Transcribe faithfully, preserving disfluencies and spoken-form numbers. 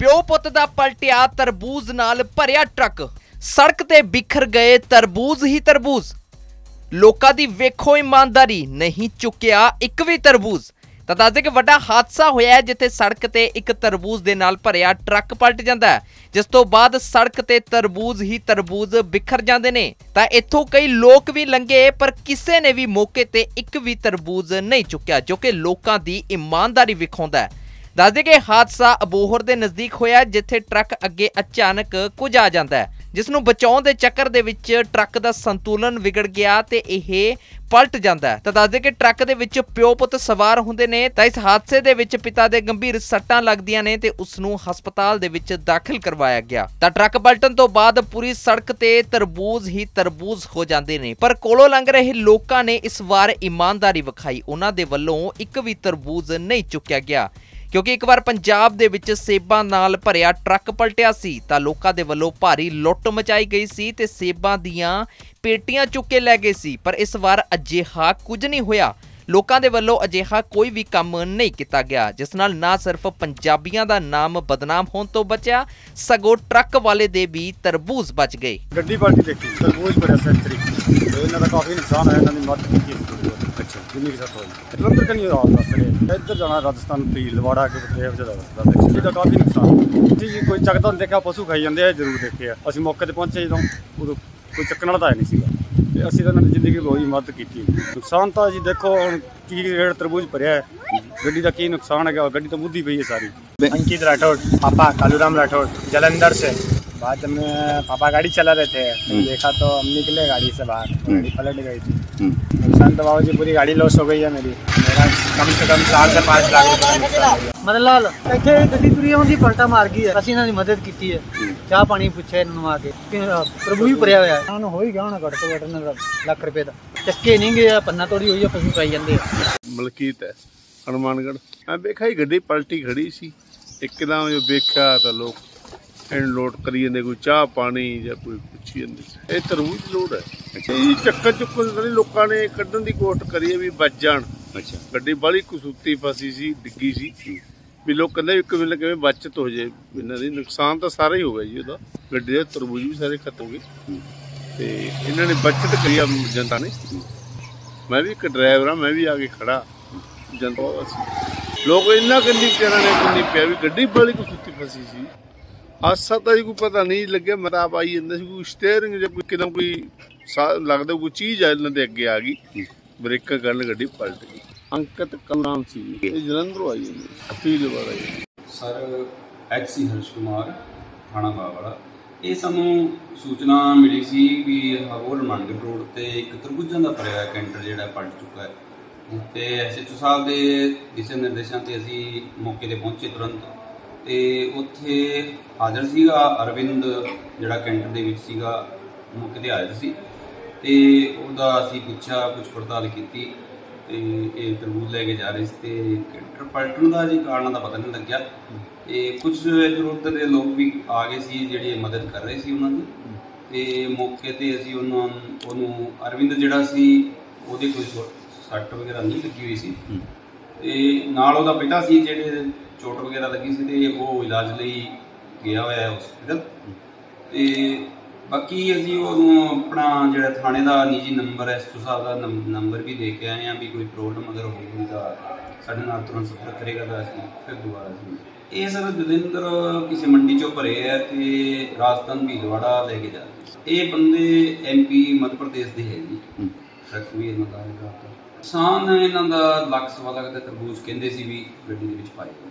प्यो पुत दा पलटिया तरबूज नाल भरिया ट्रक। सड़क ते बिखर गए तरबूज ही तरबूज। लोकां दी वेखो ईमानदारी, नहीं चुक्या एक भी तरबूज। तां दस दे कि वड्डा हादसा होया है जिथे सड़क ते एक तरबूज दे नाल भरिया ट्रक पलट जांदा है, जिस तो बाद सड़क ते तरबूज ही तरबूज बिखर जांदे ने। तां इत्थों कई लोग भी लंघे पर किसी ने भी मौके ते एक भी तरबूज नहीं चुक्या, जो कि लोकां दी ईमानदारी विखाउंदा है। दस दे कि हादसा अबोहर दे नज़दीक होया जिथे ट्रक अगे अचानक कुछ आ जांदा है, जिसनूं बचाउण दे चक्कर दे विच ट्रक दा संतुलन विगड़ गया ते इह पलट जांदा है। तां दस दे कि ट्रक दे विच प्यो पुत सवार हुंदे ने। तां इस हादसे दे विच पिता दे गंभीर सट्टां लगदियां ने ते उसनूं हस्पताल दे विच दाखिल करवाया गया। तां ट्रक पलटण तो बाद पूरी सड़क ते तरबूज ही तरबूज हो जांदे ने, पर कोलों लंघ रहे लोकां ने इस वार ईमानदारी विखाई। उन्हां दे वल्लों एक भी तरबूज नहीं चुक्या गया, क्योंकि एक बार पंजाब दे विच सेबां नाल भरिया ट्रक पलटिया सी तां लोकां दे वल्लों भारी लुੱਟ मचाई गई सी ते सेबां दीआं पेटियां चुक के लै गए सी, पर इस वार अजिहा कुछ नहीं होया। लोकां दे वल्लों अजिहा कोई भी काम नहीं किया गया, जिस नाल ना सिर्फ पंजाबियां दा नाम बदनाम होण तो बचा, सगों ट्रक वाले दे भी तरबूज बच गए। गड्डी पलटी देखी, तरबूज बड़ा सेंचुरी तो इन्हां दा काफी नुकसान है। इन्हां दी मौत की अच्छा जिन्नी की होई जलंधर कनी दस रहे इधर जाना राजस्थान भी लवाड़ा के देव जदा दस दा काफी नुकसान जी। कोई चकदा देखा पशु खाई जांदे आ, जरूर देखे आ। असीं मौके ते पहुंचे जदों उदों कोई चक्कण वाला है नहीं सीगा ते असीं तां जिंदगी बहुत मदद की। नुकसान तो जी देखो हुण की रेट तरबूज भरिया है, गड्डी का की नुकसान है, गड्डी तो बुद्धि पई है सारी। अंकित राठौड़, पापा कालूराम राठौड़, जलंधर से। बाद में पापा गाड़ी चला रहे थे, देखा तो हम निकले गाड़ी से बाहर, गाड़ी पलट गई थी। नुकसान तो बाबू जी पूरी गाड़ी लॉस हो गई है मेरी। मेरा कम से कम चार से पाँच लाख रुपये नुकसान। मदन लाल इत्थे गड्डी तुरी आउंदी पलटा मार गई है, असीं इन्हां दी मदद कीती है, चाह पानी पुछे इन्हां नूं आके तरबूज भरिया होया है। इन्हां हो ही गया होना घट तो घट इन्हां दा लाख रुपये दा। चक्के नहीं गए, पन्ना तोड़ी हुई है, पशु खाई जांदे। मलकीत है हनुमानगढ़। मैं देखा ही गड्डी पलटी खड़ी सी, एकदम जो देखा तो लोग इन लोड करी जाते, कोई चाह पानी या कोई पुछी जाते। ये तरबूज लोड है। अच्छा जी, चक्कर चुक्कर नहीं लोगों ने कढ़न की कोशिश करी भी बच जान। अच्छा गड्डी बड़ी कसूती फसी सी, डिग्गी सी भी लोग कहते एक मिनट किवें बचत हो जाए। इन्हां दी नुकसान तो सारा ही हो गया जी, उहदा गड्डी दे तरबूज भी सारे खत्म हो गए ते इन्हां ने बचत करी आ जनता ने। मैं भी एक ड्राइवर हाँ, मैं भी आके खड़ा जनता लोग इन्ना कन्नी बेचारा ने कन्नी पिया भी गड्डी बड़ी कसूती फसी सी। हादसा तो जी कोई पता नहीं लगे, मैं आप आई जाता कोई स्टेयरिंग जो कोई एकदम कोई लगता कोई चीज़ है इन्होंने अगे आ गई, ब्रेक करन गड्डी पलट गई। अंकित कलराम सी जलंधरों आई अपील वाला sir H C Harsh Kumar थाना बावाड़ा। ये सानू सूचना मिली सी भी हबोर हनुमानगढ़ रोड ते एक तरबूजां दा भरिया कैंटर जिहड़ा पलट चुका है ते एस एच ओ साहब के दिशा निर्देशों से असी मौके पर पहुंचे तुरंत ते उत्थे हाज़र सीगा अरविंद जिहड़ा कैंटर दे विच सीगा, मौके ते हाज़र सी ते उहदा असी पुछा कुछ पड़ताल कीती ते ये तरबूज लैके जा रहे थे। कैंटर पलटन का जी कारण का पता नहीं लग्या ते कुछ इधर उधर के लोग भी आ गए सी जिहड़े मदद कर रहे सी उन्हां दी ते मौके ते असी उन्हां उहनूं अरविंद जिहड़ा सी उहदे कोई सट्ट वगैरह नहीं लगी हुई सी ते नाल उहदा पिता सी जिहड़े चोट वगैरह लगी सी ते वो इलाज लई गया हुआ है हॉस्पिटल ते बाकी असीं उहनूं अपना जिहड़ा थाने का निजी नंबर है एस ओ साहब का नंबर भी दे के आए हैं भी कोई प्रॉब्लम अगर होगी तो साढ़े नाल तुरंत संपर्क करेगा तो असीं फिर दोबारा जी। ये सर जलंधर किसी मंडी चों भरे है ते राजस्थान भीलवाड़ा लेके जा रहे। ये बंदे एम पी मध्य प्रदेश के है जी, ट्रक भी इन्हां दा नुकसान इन्हां दा लख सवा लख दा तरबूज कहंदे सी भी गड्डी दे विच पाए।